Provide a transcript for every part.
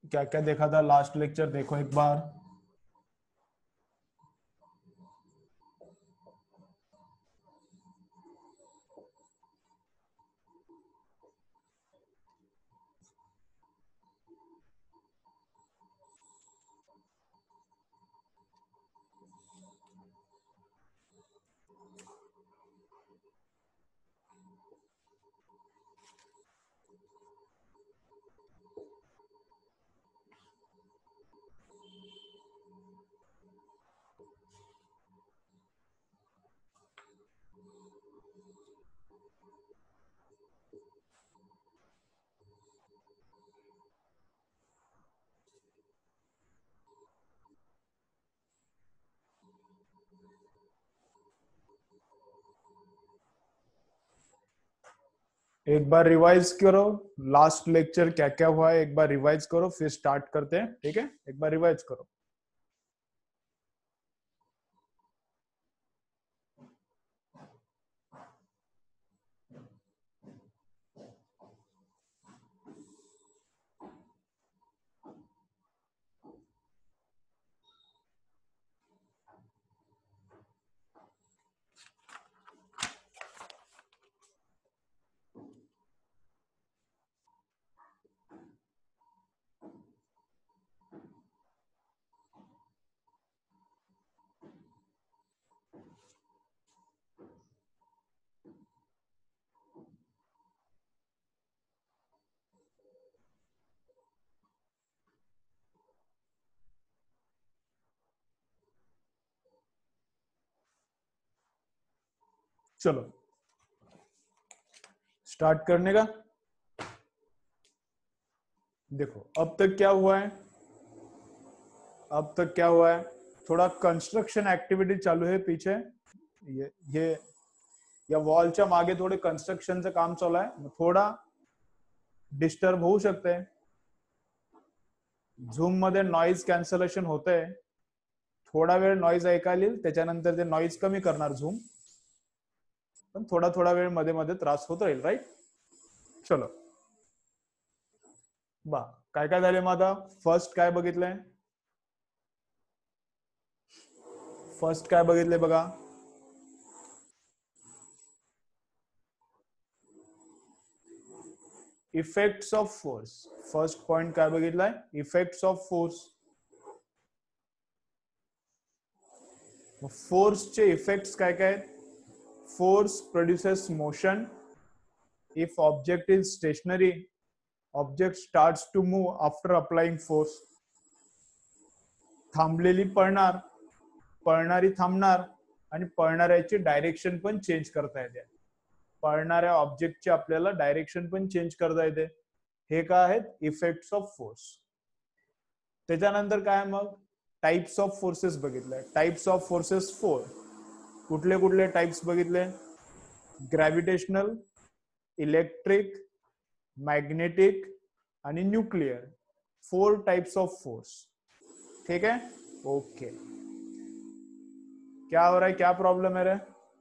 क्या क्या देखा था लास्ट लेक्चर, देखो एक बार। एक बार रिवाइज करो, लास्ट लेक्चर क्या क्या हुआ है एक बार रिवाइज करो, फिर स्टार्ट करते हैं, ठीक है? एक बार रिवाइज करो। चलो स्टार्ट करने का। देखो अब तक क्या हुआ है, अब तक क्या हुआ है, थोड़ा कंस्ट्रक्शन ऍक्टिव्हिटी चालू आहे पीछे, ये या वॉलच्या मागे थोडे कन्स्ट्रक्शनचं काम चालू आहे, थोडा डिस्टर्ब होऊ शकते। झूम मध्ये नॉइज कॅन्सलेशन होतंय, थोडा वेळ नॉइज ऐकायला येईल, त्याच्यानंतर ते नॉइज कमी करणार झूम, पण थोडा थोडा वेळ मध्ये मध्ये त्रास होत राहील, राईट? चलो बा काय काय झाले मग आता, फर्स्ट काय बघितलंय, फर्स्ट काय बघितलंय बघा, effects of force. First point काय बघितलाय, इफेक्ट्स ऑफ फोर्स। फोर्सचे इफेक्ट्स काय काय आहेत? Force produces motion, if object is stationary object starts to move after applying force. थांबलेली पळणार, पळणारी थांबणार, आणि पळणाऱ्याची डायरेक्शन पण चेंज करता येते, पळणाऱ्या ऑब्जेक्टची आपल्याला डायरेक्शन पण चेंज करता येते। हे काय आहेत, इफेक्ट्स ऑफ फोर्स। त्याच्यानंतर काय मग, टाइप्स ऑफ फोर्सेस बघितले, टाइप्स ऑफ फोर्सेस 4। कुठले कुठले टाइप्स बघितले, ग्रॅव्हिटेशनल, इलेक्ट्रिक, मॅग्नेटिक आणि न्यूक्लियर, 4 टाइप्स ऑफ फोर्स, ठीक है? ओके, क्या हो रहा है, क्या प्रॉब्लम है रे?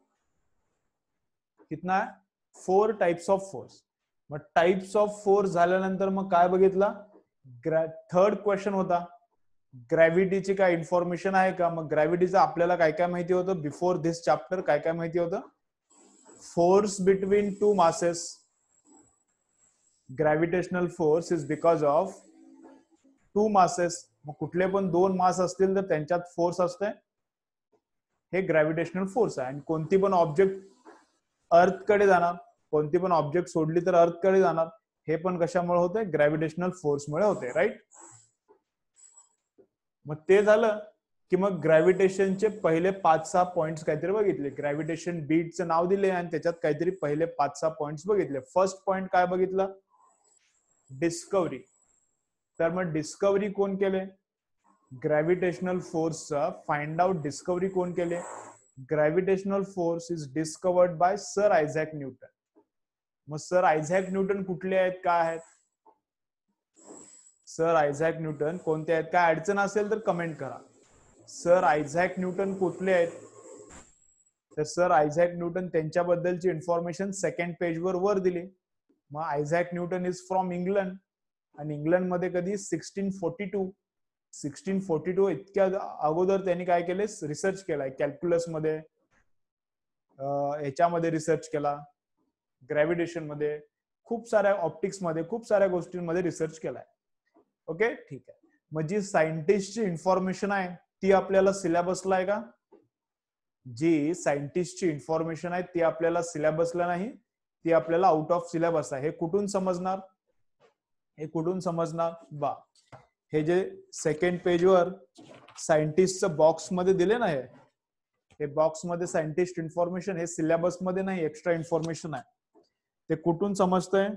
कितना है, 4 टाइप्स ऑफ फोर्स। मग टाइप्स ऑफ फोर्स झाल्यानंतर मग काय बघितलं, थर्ड क्वेश्चन होता, ग्रॅव्हिटीची काय इन्फॉर्मेशन आहे का? मग ग्रॅव्हिटीचं आपल्याला काय काय माहिती होतं बिफोर दिस चॅप्टर, काय काय माहिती होतं? Force between two masses, gravitational force is because of two masses. मग कुठले पण दोन मास असतील तर त्यांच्यात फोर्स असते, हे ग्रॅव्हिटेशनल फोर्स आहे। आणि कोणती पण ऑब्जेक्ट अर्थ कडे जाणार, कोणती पण ऑब्जेक्ट सोडली तर अर्थ कडे जाणार, हे पण कशामुळे होते, ग्रॅव्हिटेशनल फोर्समुळे होते, राईट? मग ते झालं की मग ग्रॅव्हिटेशनचे पहिले 5-6 पॉइंट्स काहीतरी बघितले, ग्रॅव्हिटेशन बीटचं नाव दिले आणि त्याच्यात काहीतरी पहिले 5-6 पॉइंट्स बघितले। फर्स्ट पॉइंट काय बघितलं, डिस्कवरी। तर मग डिस्कवरी कोण केले, ग्रॅव्हिटेशनल फोर्सचा फाइंड आउट डिस्कवरी कोण केले, gravitational force is discovered by sir Isaac Newton. मग सर आयझॅक न्यूटन कुठले आहेत, काय आहेत? सर आयझॅक न्यूटन कोणते आहेत, काय अडचण असेल तर कमेंट करा। सर आयझॅक न्यूटन कुठले आहेत? तर सर आयझॅक न्यूटन त्यांच्याबद्दलची इन्फॉर्मेशन सेकंड पेज वर दिली। मग Isaac Newton is from England, आणि इंग्लंडमध्ये कधी 1642 इतक्या अगोदर त्यांनी काय केले, रिसर्च केलाय कॅल्क्युलस मध्ये, ह्याच्यामध्ये रिसर्च केला, ग्रॅव्हिटेशन मध्ये, खूप साऱ्या ऑप्टिक्स मध्ये, खूप साऱ्या गोष्टींमध्ये रिसर्च केलाय. ओके ठीक आहे. मग जी सायंटिस्टची इन्फॉर्मेशन आहे ती आपल्याला सिलेबसला आहे का? जी सायंटिस्टची इन्फॉर्मेशन आहे ती आपल्याला सिलेबसला नाही, ती आपल्याला आउट ऑफ सिलेबस आहे. हे कुठून समजणार? बा, हे जे सेकंड पेजवर सायंटिस्टचं बॉक्स मध्ये दिले ना, हे बॉक्स मध्ये सायंटिस्ट इन्फॉर्मेशन, हे सिलेबस मध्ये नाही, एक्स्ट्रा इन्फॉर्मेशन आहे. ते कुठून समजतंय?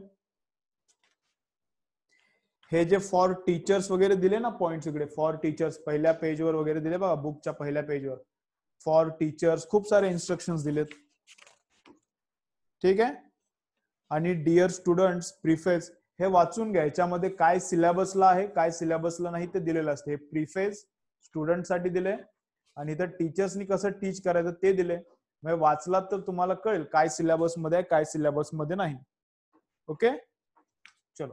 हे जे फॉर टीचर्स वगैरे दिले ना पॉइंट्स, इकडे फॉर टीचर्स पहिल्या पेजवर वगैरे दिले बघा, बुकच्या पहिल्या पेजवर फॉर टीचर्स खूप सारे इन्स्ट्रक्शन्स दिलेत. ठीक आहे. आणि डिअर स्टुडंट्स प्रिफेस हे वाचून घ्या. याच्यामध्ये काय सिलेबसला आहे, काय सिलेबसला नाही ते दिलेलं असते. हे प्रिफेस स्टुडंटसाठी दिले आणि इथं टीचर्सनी कसं टीच करायचं ते दिले. मग वाचलात तर तुम्हाला कळेल काय सिलेबस मध्ये आहे, काय सिलेबस मध्ये नाही. ओके चलो.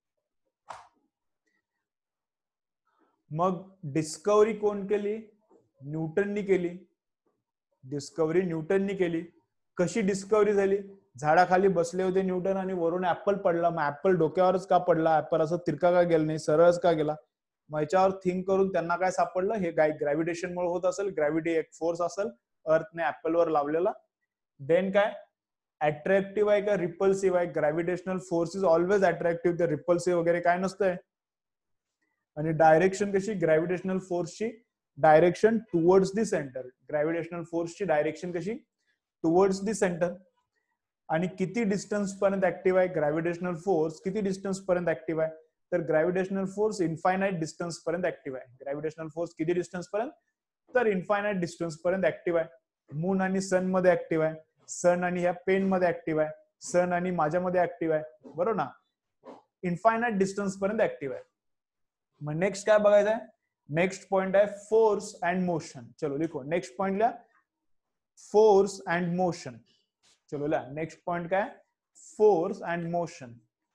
मग डिस्कवरी कोण केली? न्यूटननी केली. डिस्कवरी न्यूटननी केली. कशी डिस्कवरी झाली? झाडाखाली बसले होते न्यूटन आणि वरून ऍपल पडला. मग ऍपल डोक्यावरच का पडला? ऍपल असं तिरका का गेला नाही, सरळच का गेला? मग याच्यावर थिंक करून त्यांना काय सापडलं, हे ग्रॅव्हिटेशन मुळे होत असेल. ग्रॅव्हिटी एक फोर्स असेल अर्थने ऍपलवर लावलेला. देन काय, अट्रॅक्टिव्ह आहे का रिपल्सिव्ह आहे? Gravitational force is always attractive, ते रिपल्सिव्ह वगैरे काय नसतंय. आणि डायरेक्शन कशी? ग्रॅव्हिटेशनल फोर्सची direction towards the centre. Gravitational फोर्सची डायरेक्शन कशी? Towards the centre. आणि किती डिस्टन्स पर्यंत ऍक्टिव्ह आहे ग्रॅव्हिटेशनल फोर्स? किती डिस्टन्स पर्यंत ऍक्टिव्ह आहे? तर ग्रॅव्हिटेशनल फोर्स इन्फायनाइट डिस्टन्स पर्यंत ऍक्टिव्ह आहे. ग्रॅव्हिटेशनल फोर्स किती डिस्टन्स पर्यंत? तर इन्फायनाइट डिस्टन्स पर्यंत ऍक्टिव्ह आहे. मून आणि सन मध्ये ऍक्टिव्ह आहे. सन आणि ह्या पेन मध्ये ऍक्टिव्ह आहे. सन आणि माझ्यामध्ये ऍक्टिव्ह आहे. बरोबर ना? इन्फायनाइट डिस्टन्स पर्यंत ऍक्टिव्ह आहे. मग नेक्स्ट काय बघायचं आहे? नेक्स्ट पॉइंट आहे फोर्स अँड मोशन. चलो लिखो नेक्स्ट पॉइंट लिहा, फोर्स अँड मोशन. चलो लिहा नेक्स्ट पॉइंट काय? Force and motion.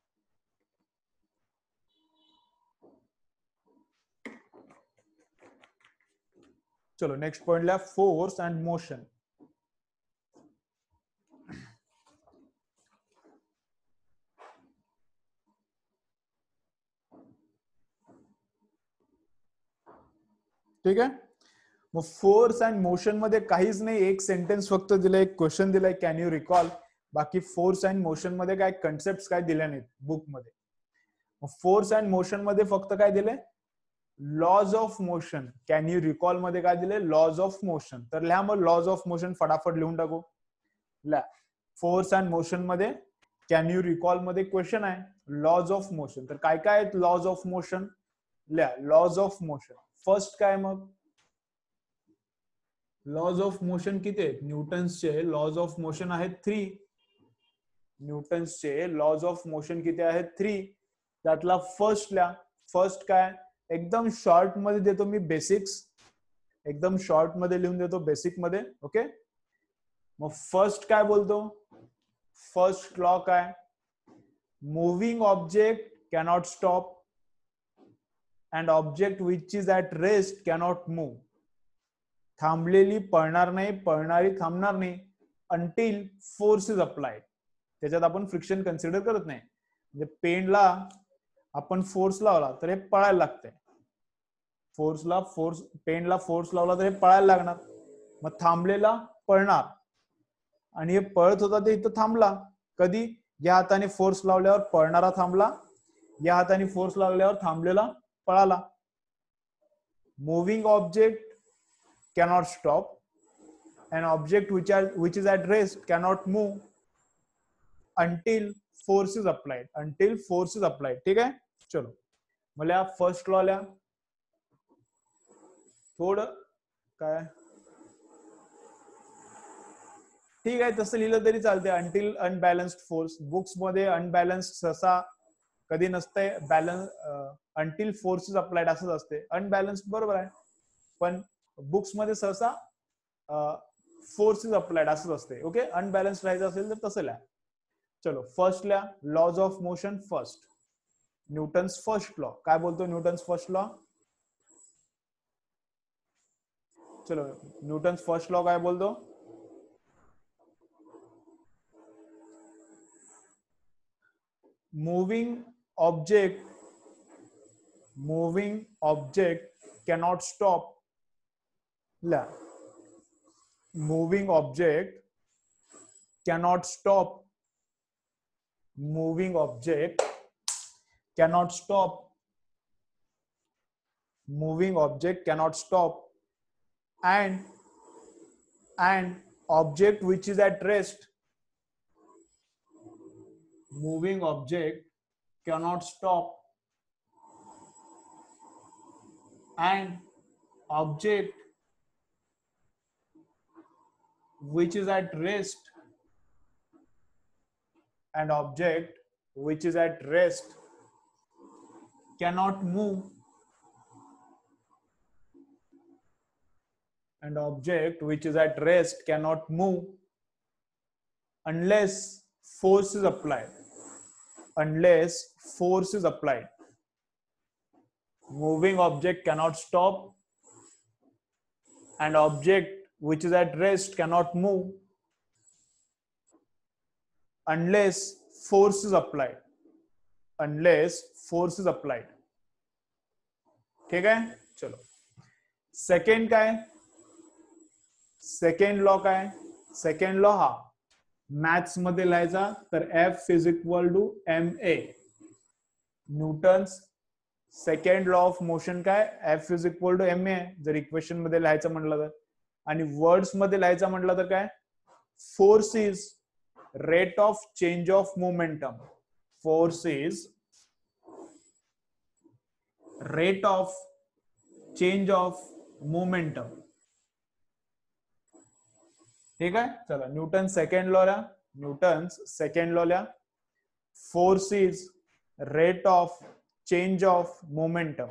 चलो नेक्स्ट पॉइंट लिहा, फोर्स अँड मोशन. ठीक आहे. मग फोर्स अँड मोशन मध्ये काहीच नाही, एक सेंटेन्स फक्त दिलंय, एक क्वेश्चन दिलाय, कॅन यू रिकॉल. बाकी फोर्स अँड मोशन मध्ये काय कन्सेप्ट काय दिल्या नाहीत बुक मध्ये. फोर्स अँड मोशन मध्ये फक्त काय दिले? Laws of motion. Can you recall मध्ये काय दिले? Laws of motion. तर लिहा मग लॉज ऑफ मोशन, फटाफट लिहून टाकू. लिहा फोर्स अँड मोशन मध्ये कॅन यू रिकॉल मध्ये क्वेश्चन आहे लॉज ऑफ मोशन. तर काय काय आहेत लॉज ऑफ मोशन? लिहा लॉज ऑफ मोशन. फर्स्ट काय? मग लॉज ऑफ मोशन किती आहेत? न्यूटन्सचे लॉज ऑफ मोशन आहेत 3. न्यूटन्सचे लॉज ऑफ मोशन किती आहेत? 3. त्यातला फर्स्ट लिहा. फर्स्ट काय? एकदम शॉर्ट मध्ये देतो मी, बेसिक्स. एकदम शॉर्ट मध्ये लिहून देतो, बेसिक मध्ये. ओके. मग फर्स्ट काय बोलतो? फर्स्ट लॉ काय? Moving object cannot stop and object which is at rest cannot move. थांबलेली पळणार नाही, पळणारी थांबणार नाही अंटिल फोर्स इज अप्लाइड. त्याच्यात आपण फ्रिक्शन कन्सिडर करत नाही. म्हणजे पेनला आपण फोर्स लावला तर हे पळायला लागतंय. पेनला फोर्स लावला तर हे पळायला लागणार. मग थांबलेला पळणार आणि हे पळत होता ते इथं थांबला. कधी? या हाताने फोर्स लावल्यावर पळणारा थांबला, या हाताने फोर्स लावल्यावर थांबलेला पळाला. Moving object cannot stop, an object which is at rest cannot move until force is applied. Until force is applied. ठीक आहे. चलो मला फर्स्ट लॉ लिहा. थोडं काय ठीक आहे तसं लिहिलं तरी चालते. Until unbalanced force. बुक्स मध्ये अनबॅलन्स्ड सहसा कधी नसतंय. Balance until force is applied असंच असते. अनबॅलन्स्ड बरोबर आहे, पण बुक्स मध्ये सहसा फोर्स इज अप्लाइड असंच असते. ओके. अनबॅलन्स राहायचं असेल तर तसं लिहा. चलो फर्स्ट लिहा laws of motion. First Newton's first law काय बोलतो न्यूटन्स फर्स्ट लॉ चलो न्यूटन्स फर्स्ट लॉ काय बोलतो moving object cannot stop ला moving object cannot stop moving object cannot stop moving object cannot stop and object which is at rest moving object cannot stop and object which is at rest and object which is at rest cannot move and object which is at rest cannot move unless force is applied moving object cannot stop and object which is at rest cannot move unless force is applied ठीक है चलो second काय second law काय second law हा maths मध्ये लिहायचा तर F is equal to ma Newton's second law of motion काय F is equal to ma जर इक्वेशन मध्ये लिहायचं म्हटलं तर आणि वर्ड्स मध्ये लिहायचं म्हटलं तर काय force is rate of change of momentum force is rate of change of momentum ठीक है चलो न्यूटन सेकंड लॉ लिया force is rate of change of momentum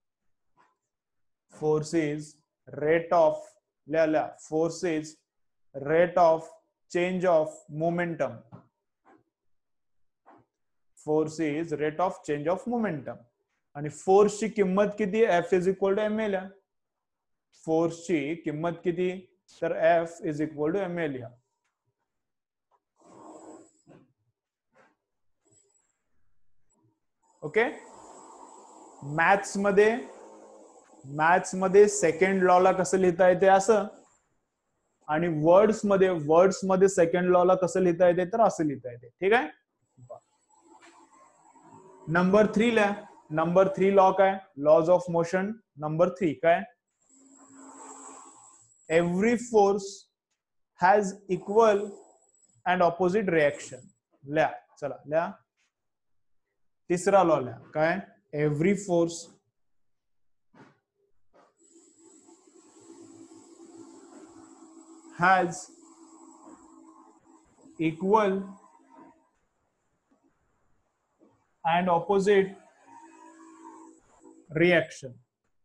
force is rate of लिया force is rate of change of momentum force is rate of change of momentum आणि फोर्सची किंमत किती F is equal to ma लिया फोर्सची किंमत किती तर F is equal to ma लिया ओके मॅथ्स मध्ये सेकंड लॉ ला कसं लिहिता येते असं आणि वर्ड्स मध्ये सेकंड लॉ ला कसं लिहिता येते तर असं लिहिता येते ठीक आहे नंबर 3 लिहा नंबर 3 लॉ काय लॉज ऑफ मोशन नंबर 3 काय every force has equal and opposite reaction लिहा चला लिहा तिसरा लॉ लिहा काय every force has equal and opposite reaction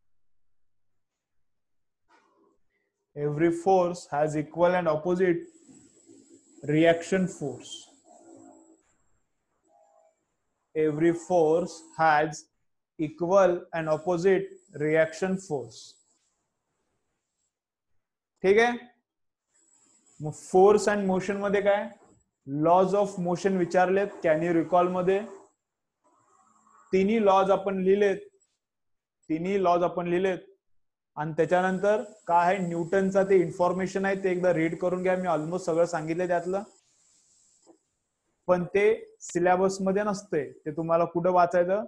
every force has equal and opposite reaction force every force has equal and opposite reaction force ठीक आहे मग force and motion मध्ये काय लॉज ऑफ मोशन विचारलेत कॅन यू रिकॉल मध्ये तिन्ही lodge आपण लिहिलेत आणि त्याच्यानंतर काय आहे न्यूटनचा ते इन्फॉर्मेशन आहे ते एकदा रीड करून घ्या मी ऑलमोस्ट सगळं सांगितलं त्यातलं पण ते सिलेबस मध्ये नसते ते तुम्हाला कुठं वाचायचं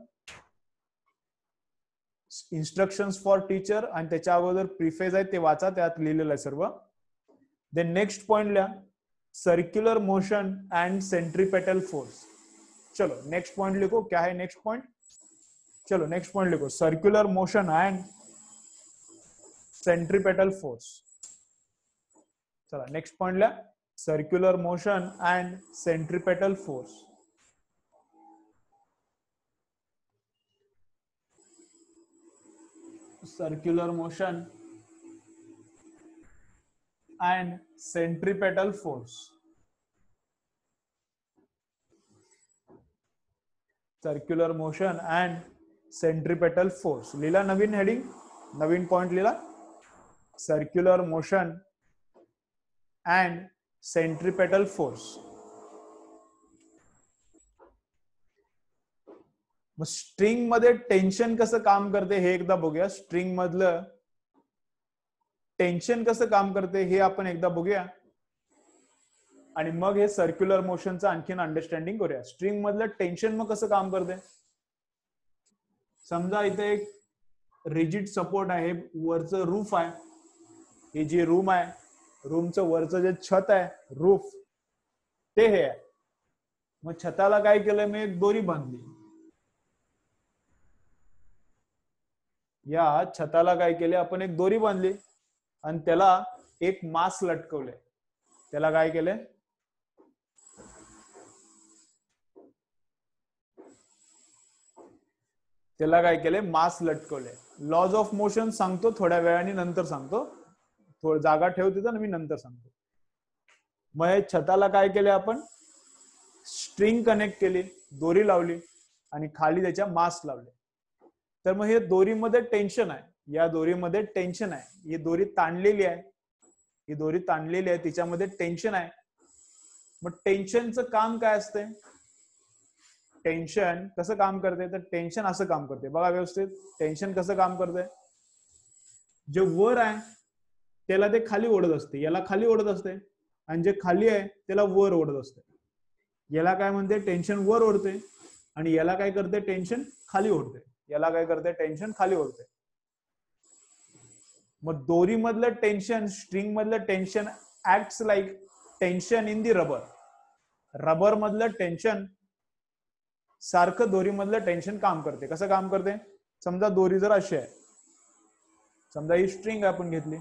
इन्स्ट्रक्शन्स फॉर टीचर आणि त्याच्या अगोदर प्रिफेज आहे ते वाचा त्यात लिहिलेलं आहे सर्व देन नेक्स्ट पॉइंट लिहा circular motion and centripetal force चलो नेक्स्ट पॉइंट लिखो क्या है नेक्स्ट पॉइंट चलो नेक्स्ट पॉइंट लिखो circular motion and centripetal force चला नेक्स्ट पॉइंट लिहा circular motion and centripetal force circular motion and centripetal force circular motion and centripetal force. लिहिला नवीन हेडिंग, नवीन पॉइंट लिहिला, circular motion and centripetal force. मग string मध्ये tension कसं काम करते हे एकदा बघूया. स्ट्रिंग मधलं टेन्शन कसं काम करते हे आपण एकदा बघूया आणि मग हे सर्क्युलर मोशनचं आणखीन अंडरस्टँडिंग करूया. स्ट्रिंग मधलं टेन्शन मग कसं काम करते. समजा इथे एक रिजिड सपोर्ट आहे, वरचं रूफ आहे, ही जी रूम आहे, रूमचं वरचं जे छत आहे, रूफ, ते हे आहे. मग छताला काय केलं, मी एक दोरी बांधली. या छताला काय केले आपण, एक दोरी बांधली आणि त्याला एक मास लटकवले. त्याला काय केले, त्याला काय केले, मास लटकवले. लॉज ऑफ मोशन सांगतो थोड्या वेळाने, नंतर सांगतो, थोडी जागा ठेव तिथं, मी नंतर सांगतो. मग हे छताला काय केले आपण, स्ट्रिंग कनेक्ट केली, दोरी लावली आणि खाली त्याच्या मास लावले. तर मग हे दोरीमध्ये टेन्शन आहे, या दोरीमध्ये टेन्शन आहे, ही दोरी ताणलेली आहे, ही दोरी ताणलेली आहे, तिच्यामध्ये टेन्शन आहे. मग टेन्शनचं काम काय असते, टेन्शन कसं काम करते, तर टेन्शन असं काम करते बघा व्यवस्थित. टेन्शन कसं काम करते, जे वर आहे त्याला ते खाली ओढत असते, याला खाली ओढत असते, आणि जे खाली आहे त्याला वर ओढत असते. याला काय म्हणते, टेन्शन वर ओढते, आणि याला काय करते, टेन्शन खाली ओढते. याला काय करते, टेन्शन खाली ओढते. मग दोरी मधलं टेन्शन, स्ट्रिंग मधलं tension acts like tension in the rubber. Rubber मधलं टेन्शन सारखं दोरी मधलं टेन्शन काम करते. कसं काम करते, समजा दोरी जर अशी आहे, समजा ही स्ट्रिंग आपण घेतली,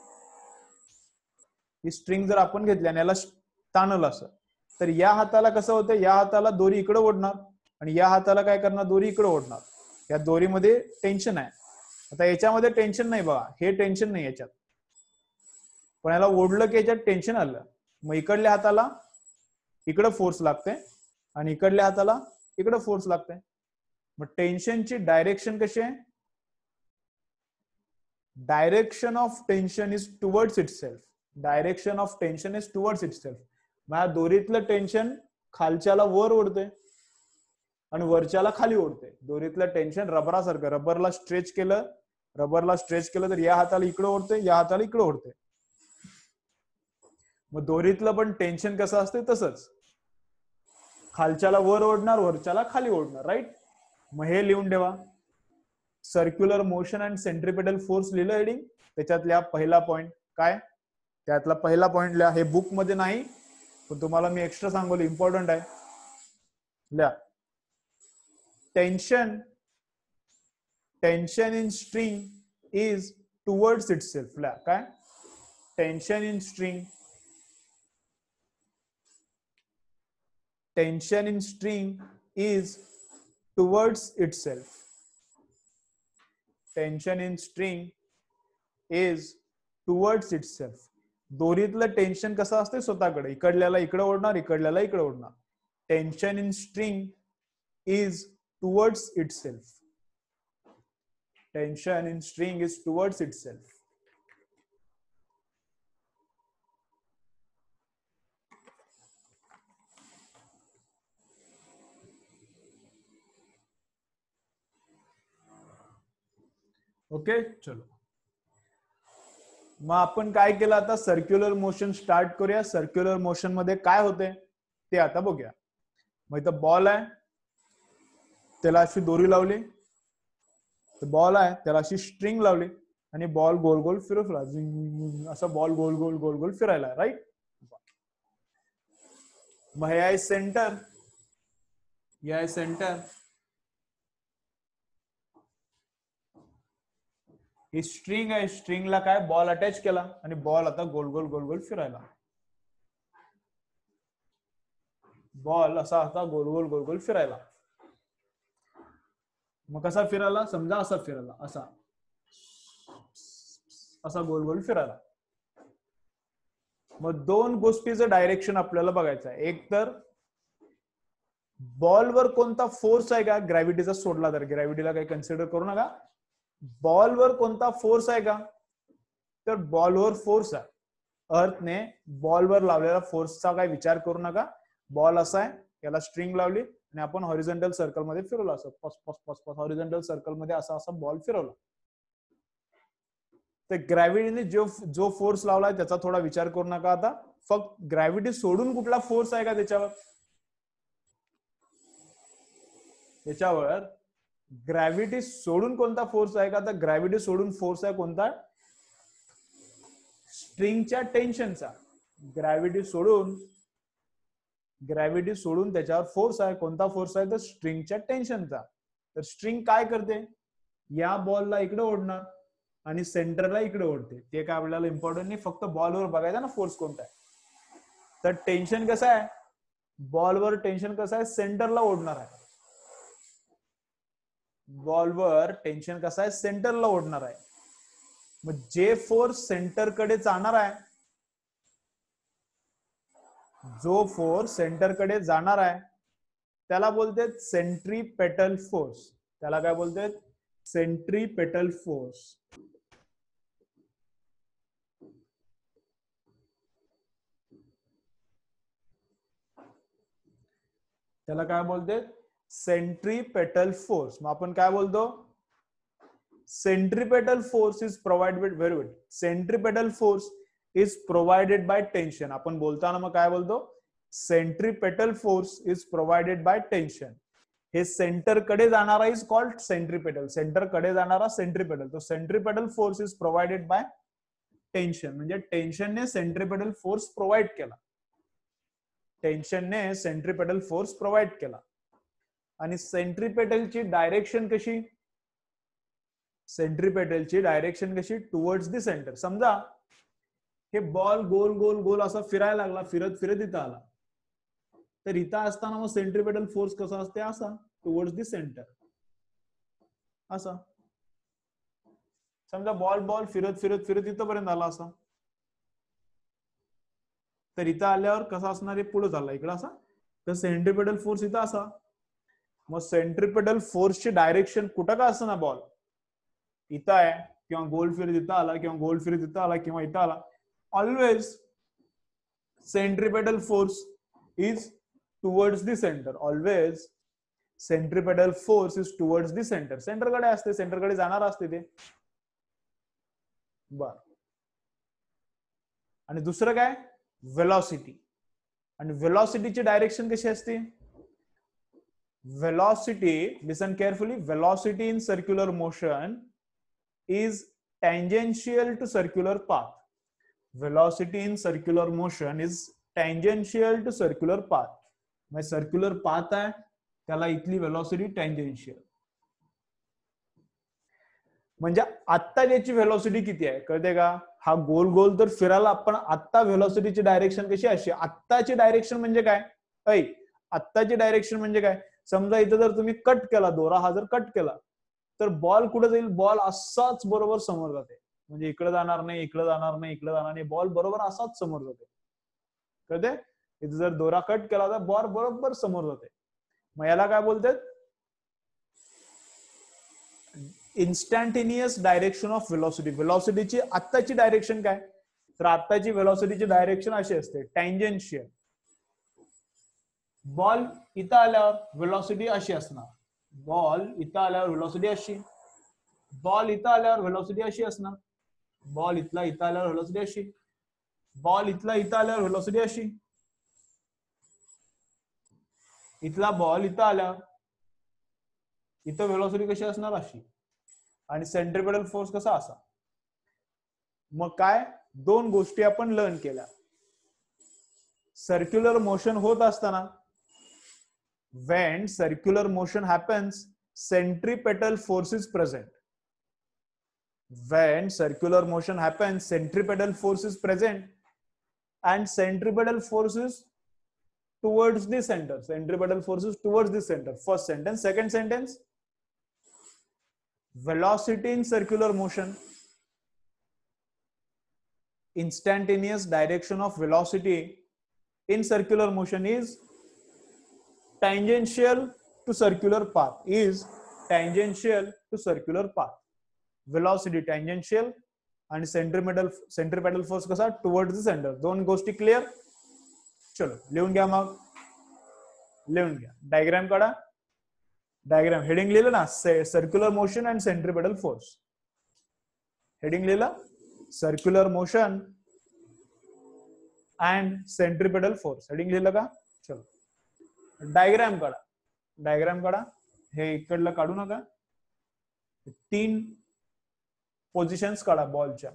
ही स्ट्रिंग जर आपण घेतली आणि याला ताणलं असं, तर या हाताला कसं होतं, या हाताला दोरी इकडे ओढणार आणि या हाताला काय करणार, दोरी इकडे ओढणार. या दोरीमध्ये टेन्शन आहे. आता याच्यामध्ये टेन्शन नाही बघा, हे टेन्शन नाही याच्यात, पण याला ओढलं की याच्यात टेन्शन आलं. मग इकडल्या हाताला इकडे फोर्स लागते आणि इकडल्या हाताला इकडे फोर्स लागते. मग टेन्शनची डायरेक्शन कशी आहे, direction of tension is towards itself. Direction of tension is towards itself. माझ्या दोरीतलं टेन्शन खालच्याला वर ओढते आणि वरच्याला खाली ओढते. दोरीतलं टेन्शन रबरासारखं, रबरला स्ट्रेच केलं तर या हाताला इकडे ओढते, या हाताला इकडे ओढते. मग दोरीतलं पण टेन्शन कसं असते तसंच, खालच्याला वर ओढणार, वरच्याला खाली ओढणार, राईट. मग हे लिहून ठेवा, circular motion and centripetal force लिहिलं हेडिंग. त्याच्यातल्या पहिला पॉइंट काय, त्यातला पहिला पॉइंट लिहा. हे बुक मध्ये नाही पण तुम्हाला मी एक्स्ट्रा सांगतो, इम्पॉर्टंट आहे, लिहा. Tension in string is towards itself. लिहा काय, tension in string is towards itself. Tension in string is towards itself. दोरीतलं टेन्शन कसं असते, स्वतःकडे, इकडल्याला इकडे ओढणार, इकडल्याला इकडे ओढणार. Tension in string is towards itself. Tension in string is towards itself. Okay, चलो. मग आपण काय केलं, आता सर्क्युलर मोशन स्टार्ट करूया. सर्क्युलर मोशन मध्ये काय होते ते आता बघूया. मग इथं बॉल आहे, त्याला अशी दोरी लावली, बॉल आहे त्याला अशी स्ट्रिंग लावली आणि बॉल गोल गोल फिरवला, असं बॉल गोल गोल गोल गोल फिरायला, राईट. मग हे आहे सेंटर, हे आहे सेंटर, ही स्ट्रिंग आहे, स्ट्रिंगला काय बॉल अटॅच केला आणि बॉल आता गोल गोल गोल गोल फिरायला. बॉल असा आता गोल गोल गोल गोल फिरायला. मग कसा फिरायला, समजा असा फिरायला, असा गोल गोल फिरायला. मग दोन गोष्टीचं डायरेक्शन आपल्याला बघायचं आहे. एक तर बॉलवर कोणता फोर्स आहे का? ग्रॅव्हिटीचा सोडला तर, ग्रॅव्हिटीला काही कन्सिडर करू नका. बॉलवर कोणता फोर्स आहे का? तर बॉलवर फोर्स आहे. अर्थने बॉलवर लावलेला फोर्सचा काही विचार करू नका. बॉल असा आहे, याला स्ट्रिंग लावली आणि आपण हॉरिझॉन्टल सर्कल मध्ये फिरवला, असं पस पस पस पस हॉरिझॉन्टल सर्कल मध्ये असा असा बॉल फिरवला. तर ग्रॅव्हिटीने जो फोर्स लावलाय त्याचा थोडा विचार करू नका आता. फक्त ग्रॅव्हिटी सोडून कुठला फोर्स आहे का त्याच्यावर? त्याच्यावर ग्रॅव्हिटी सोडून कोणता फोर्स आहे का? तर ग्रॅव्हिटी सोडून फोर्स आहे कोणता? स्ट्रिंगच्या टेन्शनचा. ग्रॅव्हिटी सोडून त्याच्यावर फोर्स आहे. कोणता फोर्स आहे? तर स्ट्रिंगच्या टेन्शनचा. तर स्ट्रिंग काय करते? या बॉलला इकडे ओढणार आणि सेंटरला इकडे ओढते. ते काय आपल्याला इम्पॉर्टंट नाही, फक्त बॉलवर बघायचा ना फोर्स कोणता आहे. तर टेन्शन कसं आहे? बॉलवर टेन्शन कसं आहे? सेंटरला ओढणार आहे. बॉलवर टेन्शन कसं आहे? सेंटरला ओढणार आहे. मग जे फोर्स सेंटरकडे जाणार आहे, जो फोर्स सेंटरकडे जाणार आहे त्याला बोलते सेंट्रीपेटल फोर्स. त्याला काय बोलते? Centripetal force. त्याला काय बोलते? Centripetal force. मग आपण काय बोलतो? Centripetal force is provided, very good. Centripetal force is provided by tension. आपण बोलताना मग काय बोलतो? Centripetal force is provided by tension. हे सेंटर कडे जाणारा इज कॉल्ड सेंट्रीपेटल. सेंटर कडे जाणारा सेंट्रीपेटल. तो centripetal force is provided by tension. म्हणजे टेन्शनने सेंट्रीपेटल फोर्स प्रोव्हाइड केला. टेन्शनने सेंट्रीपेटल फोर्स प्रोव्हाइड केला. आणि सेंट्रीपेटलची डायरेक्शन कशी? सेंट्रीपेटलची डायरेक्शन कशी? Towards the centre. समजा हे बॉल गोल गोल गोल असा फिरायला लागला, फिरत फिरत इथं आला, तर इथं असताना मग सेंट्रीपेटल फोर्स कसा असते? असा, टुवर्ड्स द सेंटर असा. समजा बॉल फिरत फिरत फिरत इथपर्यंत आला असा, तर इथं आल्यावर कसा असणार आहे? पुढे चालला इकडं असा, तर सेंट्रीपेटल फोर्स इथं असा. मग सेंट्रीपेटल फोर्सची डायरेक्शन कुठं का असं ना, बॉल इथं आहे किंवा गोल फिरत इथं आला किंवा गोल फिरत इथं आला किंवा इथं आला, always centripetal force is towards the centre. Always centripetal force is towards the centre. सेंटरकडे असते, सेंटरकडे जाणार असते ते. बर. आणि दुसरं काय? वेलॉसिटी. आणि वेलॉसिटीची डायरेक्शन कशी असते? velocity, listen carefully, velocity in circular motion is tangential to circular path. Velocity in circular motion is tangential to circular path. म्हणजे सर्क्युलर पाथ आहे त्याला इथली वेलॉसिटी टँजेन्शियल. म्हणजे आत्ता याची वेलॉसिटी किती आहे कळते का? हा गोल गोल तर फिरायला, पण आत्ता वेलॉसिटीची डायरेक्शन कशी अशी? आत्ताची डायरेक्शन म्हणजे काय? आत्ताची डायरेक्शन म्हणजे काय? समजा इथं जर तुम्ही कट केला, दोरा हा जर कट केला, तर बॉल कुठे जाईल? बॉल असाच बरोबर समोर जाते. म्हणजे इकडे जाणार नाही, इकडे जाणार नाही, इकडे जाणार नाही, बॉल बरोबर असाच समोर जाते. कळते? इथं जर दोरा कट केला तर बॉल बरोबर समोर जाते. मग याला काय बोलतात? Instantaneous direction of velocity. वेलॉसिटीची आत्ताची डायरेक्शन काय? तर आत्ताची वेलॉसिटीची डायरेक्शन अशी असते, टँजेन्शियल. बॉल इथं आल्यावर वेलॉसिटी अशी असणार, बॉल इथं आल्यावर वेलॉसिटी अशी, बॉल इथं आल्यावर वेलॉसिटी अशी असणार, बॉल इथला इथं आल्यावर वेलॉसिटी अशी, बॉल इथला इथं आल्यावर वेलॉसिटी अशी, इथला बॉल इथं आल्यावर इथं वेलॉसिटी कशी असणार? अशी. आणि सेंट्रीपेटल फोर्स कसा? असा. मग काय? दोन गोष्टी आपण लर्न केल्या. सर्क्युलर मोशन होत असताना, when circular motion happens, centripetal force is present. When circular motion happens, centripetal force is present, and centripetal force is towards the center. Centripetal force is towards the center. First sentence. Second sentence, velocity in circular motion, instantaneous direction of velocity in circular motion is tangential to circular path. Is tangential to circular path. Velocity tangential आणि centripetal force कसा towards the centre. दोन गोष्टी clear. चलो लिहून घ्या मग. लिहून घ्या. डायग्राम काढा. डायग्राम हेडिंग लिहिलं ना, circular motion and centripetal force. Heading लिहिलं circular motion and centripetal force. Heading लिहिलं का. चलो डायग्राम काढा. डायग्राम काढा. हे इकडलं काढू नका. 3 पोझिशन्स काढा बॉलच्या.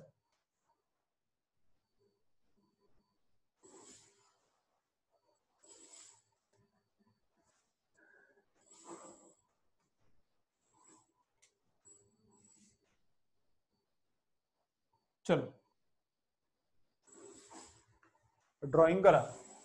चलो ड्रॉइंग करा.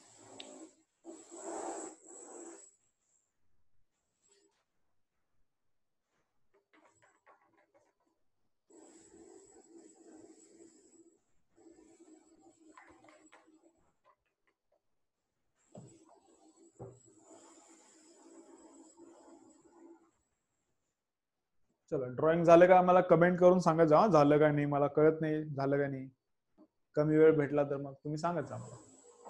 चलो ड्रॉइंग झालं का मला कमेंट करून सांगत जा. झालं का नाही मला कळत नाही. झालं का नाही. कमी वेळ भेटला तर मग तुम्ही सांगत जा मला.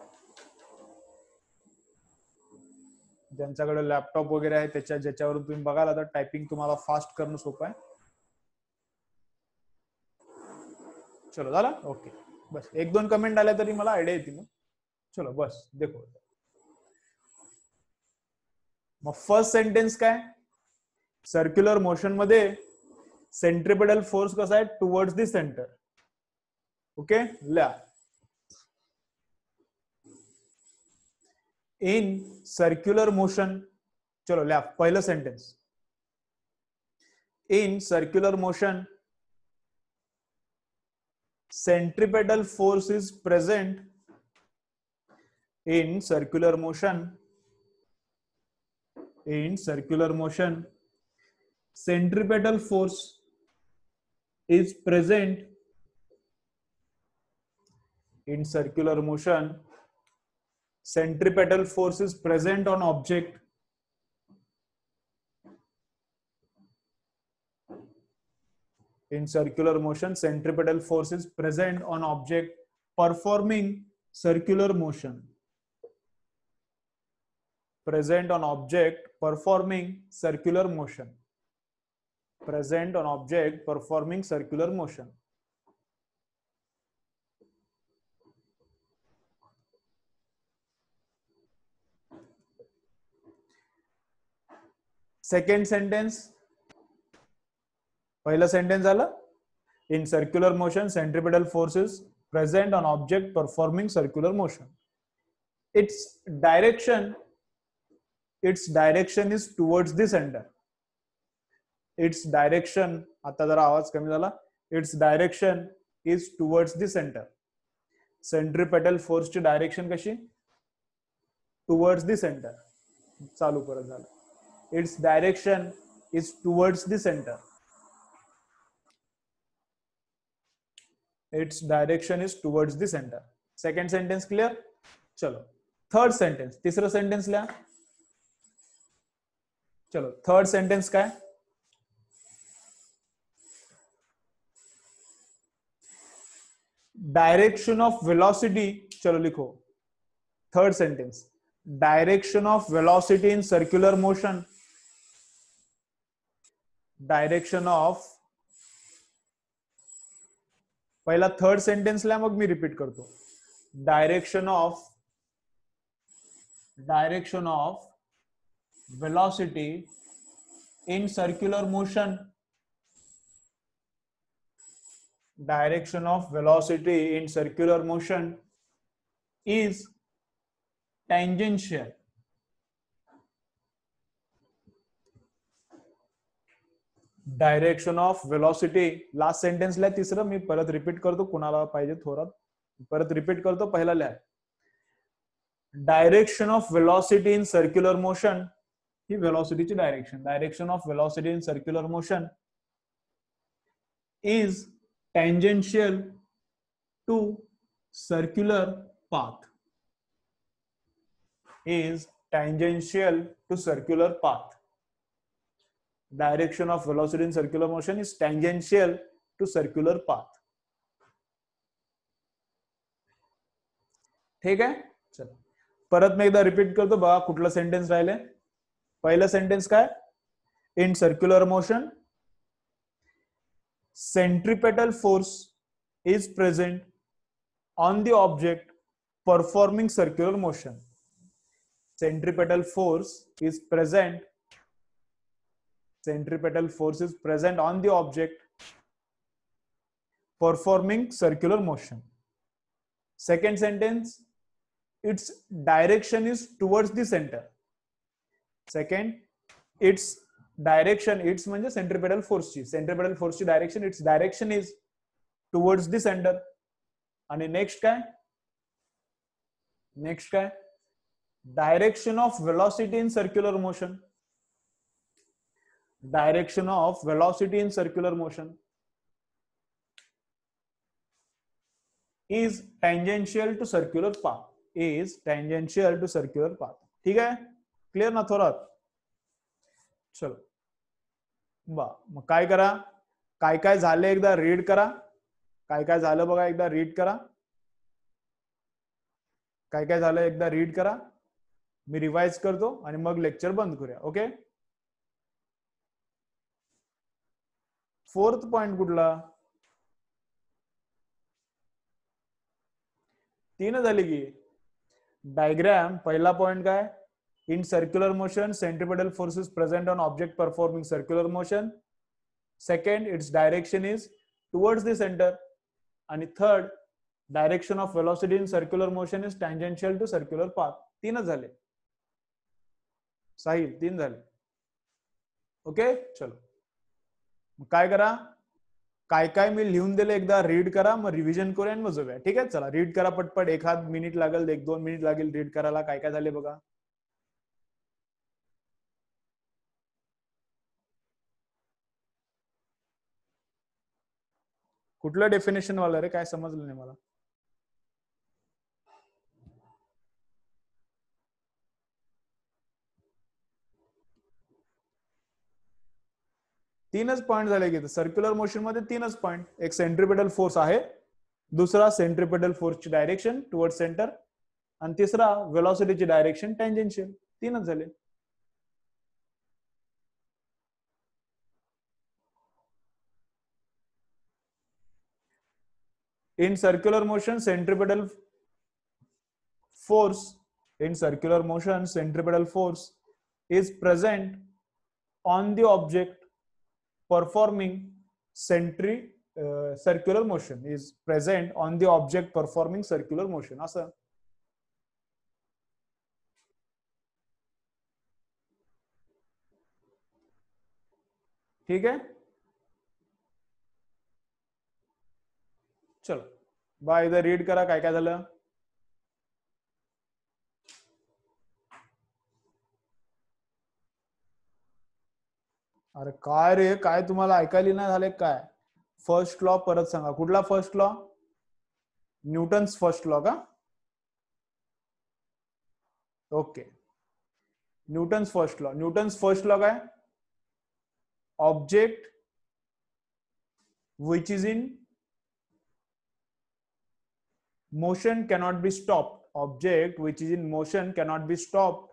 ज्यांच्याकडे लॅपटॉप वगैरे आहे ज्याच्यावरून तुम्ही बघाल तर टायपिंग तुम्हाला फास्ट करणं सोपं आहे. चलो झाला. ओके बस 1-2 कमेंट आल्या तरी मला आयडिया येते मग. चलो बस देखो. मग फर्स्ट सेंटेन्स काय. सर्क्युलर मोशन मध्ये सेंट्रिपेटल फोर्स कसा आहे टुवर्ड्स द सेंटर. ओके ल्या. In circular motion. चलो ल्या पहिलं sentence. In circular motion centripetal force is present. In circular motion centripetal force is present. In circular motion centripetal force is present on object. In circular motion centripetal force is present on object performing circular motion. Present on object performing circular motion. Present on object performing circular motion. Second sentence. पहिला sentence झालं. In circular motion centripetal forces present on object performing circular motion. Its direction is towards the centre. Its direction. आता जरा आवाज कमी झाला. Its direction is towards the centre. Centripetal फोर्सची direction कशी towards the centre. चालू परत झालं. Its direction is towards the centre. Its direction is towards the center. Second sentence clear. चलो थर्ड सेंटेन्स. तिसरं सेंटेन्स लिहा. चलो थर्ड सेंटेन्स काय. Direction of velocity. चलो लिखो third sentence. Direction of velocity in circular motion. Direction of. पहिला third sentence ला मग मी रिपीट करतो. Direction of velocity in circular motion. Direction of velocity in circular motion is tangential. Direction of velocity. Last sentence ला तिसरं मी परत repeat करतो. कुणाला पाहिजे थोडं परत रिपीट करतो. पहिला लिहा. Direction of velocity in circular motion. ही वेलोसिटीची direction. Direction of velocity in circular motion is tangential to circular path. Is tangential to circular path. Direction of velocity in circular motion is tangential to circular path. ठीक आहे. चला परत मी एकदा repeat करतो बघा कुठलं सेंटेन्स राहिले. पहिलं सेंटेन्स काय, in circular motion centripetal force is present on the object performing circular motion. Centripetal force is present. Centripetal force is present on the object performing circular motion. Second sentence, its direction is towards the center. Second, its direction, its म्हणजे centripetal force ची, centripetal force ची direction, its direction is towards the center. आणि next काय, next काय, direction of velocity in circular motion. Direction of velocity in circular motion is tangential to circular path. Is tangential to circular path. ठीक आहे, clear ना थोरात. चलो बा मग काय करा, काय काय झालं एकदा रीड करा. काय काय झालं बघा एकदा रीड करा. काय काय झालं एकदा रीड करा. मी रिवाइज करतो आणि मग लेक्चर बंद करूया. ओके. फोर्थ पॉइंट कुठला, तीन झाली की डायग्राम. पहिला पॉइंट काय, in circular motion centripetal forces present on object performing circular motion. Second, its direction is towards the centre. आणि third, direction of velocity in circular motion is tangential to circular path. तीनच झाले साहिल, तीन झाले. Okay. चलो काय करा, काय काय मी लिहून दिले एकदा रीड करा, मग रिव्हिजन करूया आणि मग जाऊया. ठीक आहे. चला रीड करा पटपट. एखाद मिनिट लागेल, 1-2 मिनिट लागेल रीड करायला. काय काय झाले बघा. कुठलं डेफिनेशन वाला रे, काय समजलं नाही मला. तीनच पॉइंट झाले की सर्क्युलर मोशन मध्ये, तीनच पॉइंट. एक सेंट्रिपेटल फोर्स आहे, दुसरा सेंट्रिपेटल फोर्सची डायरेक्शन टुवर्ड सेंटर, आणि तिसरा वेलोसिटीची डायरेक्शन टँजेंशियल. तीनच झाले. in circular motion centripetal force, in circular motion centripetal force is present on the object performing circular motion, is present on the object performing circular motion. असं. ठीक आहे. चलो बा एकदा रीड करा काय काय झालं. अरे काय रे, काय तुम्हाला ऐकायला नाही झाले काय. फर्स्ट लॉ परत सांगा. कुठला first law, Newton's first law का. ओके. Newton's first law. Newton's first law काय, object which is in motion cannot be stopped. Object which is in motion cannot be stopped.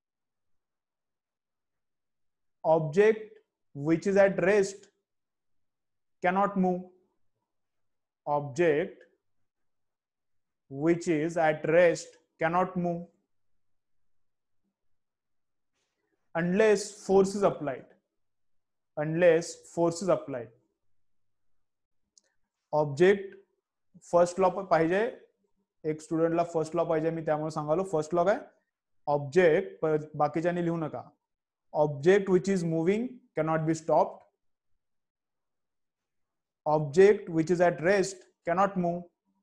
Object which is at rest cannot move. Object which is at rest cannot move unless force is applied. Unless force is applied. Object first law पाहिजे, एक स्टुडंटला first law पाहिजे, मी त्यामुळे सांगालो. First law काय, object, बाकीच्यानी लिहू नका. Object which is moving cannot be stopped. Object which is at rest cannot move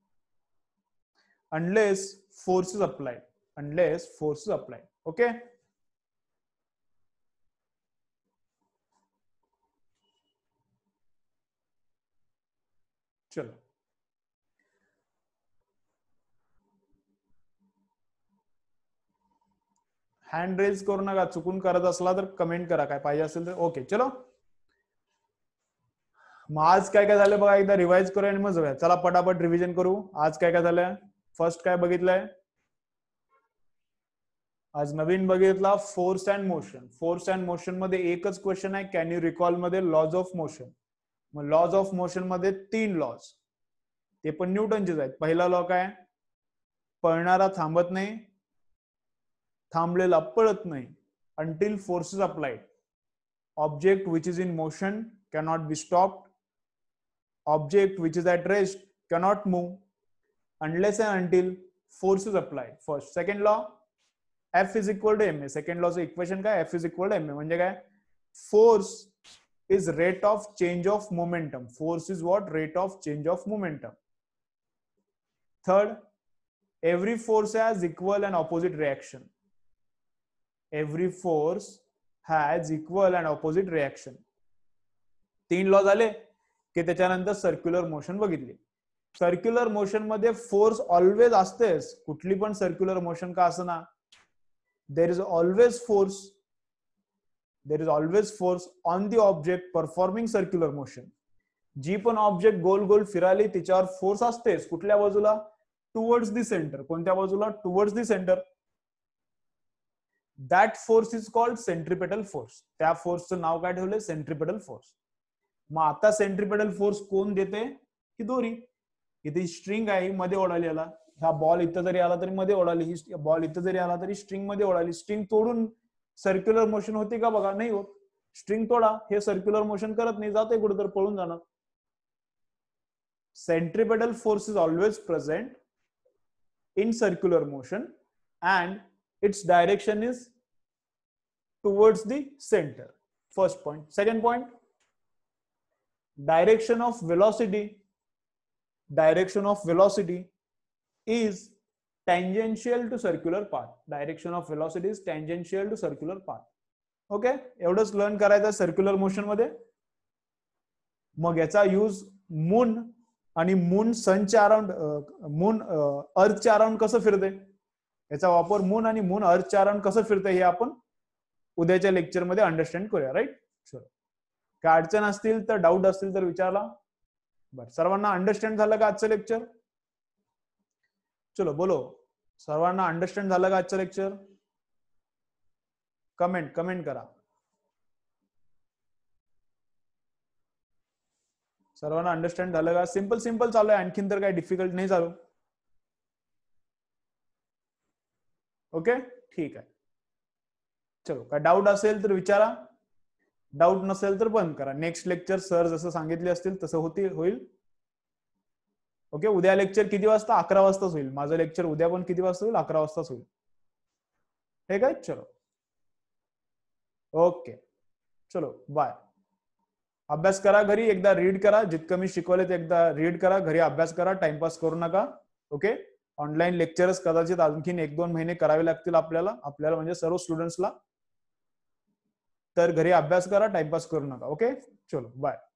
unless force is applied. Unless force is applied. Okay. चलो हँड रेज करू नका, चुकून करत असला तर कमेंट करा, काय पाहिजे असेल तर. ओके चलो, मग आज काय काय झालं बघा, एकदा रिवाइज करूया आणि मग जाऊया. चला पटापट रिव्हिजन करू. आज काय काय झालंय. फर्स्ट काय बघितलंय, आज नवीन बघितला force and motion. Force and motion मध्ये एकच क्वेश्चन आहे, कॅन यू रिकॉल मध्ये लॉज ऑफ मोशन. मग लॉज ऑफ मोशन मध्ये 3 लॉज, ते पण न्यूटनचेच आहेत. पहिला लॉ काय, पळणारा थांबत नाही, थांबलेला पळत नाही, until force is applied. Object which is in motion cannot be stopped. Object which is at rest cannot move unless and until force is applied. First. Second law, F is equal to ma. Second law equation काय, F is equal to ma म्हणजे काय, force is rate of change of momentum. Force is what, rate of change of momentum. Third, every force has equal and opposite reaction. Every force has equal and opposite reaction. 3 law झाले की त्याच्यानंतर circular motion बघितली. Circular motion मध्ये force always असतेच, कुठली पण circular motion का असना, there is always force, there is always force on the object performing circular motion. जी पण ऑब्जेक्ट गोल गोल फिराली तिच्यावर फोर्स असतेच. कुठल्या बाजूला, टुवर्ड्स द सेंटर. कोणत्या बाजूला, towards the centre. That force is called centripetal force. त्या फोर्सचं नाव काय ठेवलंय, सेंट्रिपेटल फोर्स. मग आता सेंट्रिपेटल फोर्स कोण देते, ही दोरी. इथे स्ट्रिंग आहे, मध्ये ओढाली याला. हा बॉल इथं जरी आला तरी मध्ये ओढाली, ही बॉल इथं जरी आला तरी स्ट्रिंग मध्ये ओढाली. स्ट्रिंग तोडून सर्क्युलर मोशन होती का बघा, नाही होत. स्ट्रिंग तोडा, हे सर्क्युलर मोशन करत नाही, जाते कुठं तर पळून जाणार. Centripetal force is always present in circular motion and its direction is towards the center. First point. Second point, direction of velocity. Direction of velocity is tangential to circular path. Direction of velocity is tangential to circular path. Okay, एवढंच learn करायचं circular motion मध्ये. मग याचा use moon आणि moon सनच्या around, moon अर्थच्या around कसं फिरते, याचा वापर मून आणि मून अर्थच्या अराउंड कसं फिरतं हे आपण उद्याच्या लेक्चर मध्ये अंडरस्टँड करूया. राईट. चलो, काय अडचण असतील तर, डाऊट असतील तर विचारला. बरं, सर्वांना अंडरस्टँड झालं का आजचं लेक्चर. चलो बोलो, सर्वांना अंडरस्टँड झालं का आजचं लेक्चर. कमेंट करा. सर्वांना अंडरस्टँड झालं का. सिंपल चालू आहे, आणखीन तर काही डिफिकल्ट नाही चालू. ओके ठीक आहे. चलो, काय डाऊट असेल तर विचारा, डाऊट नसेल तर बंद करा. नेक्स्ट लेक्चर सर जसं सांगितले असतील तसं होईल. ओके, उद्या लेक्चर किती वाजता, 11 वाजताच होईल. माझं लेक्चर उद्या पण किती वाजता होईल, 11 वाजताच होईल. ठीक आहे. चलो ओके, चलो बाय. अभ्यास करा घरी, एकदा रीड करा. जितकं मी शिकवले ते एकदा रीड करा, घरी अभ्यास करा, टाइमपास करू नका. ओके, ऑनलाईन लेक्चरच कदाचित आणखीन 1-2 महिने करावे लागतील आपल्याला म्हणजे सर्व स्टुडंट्सला. तर घरी अभ्यास करा, टाइमपास करू नका. ओके चलो बाय.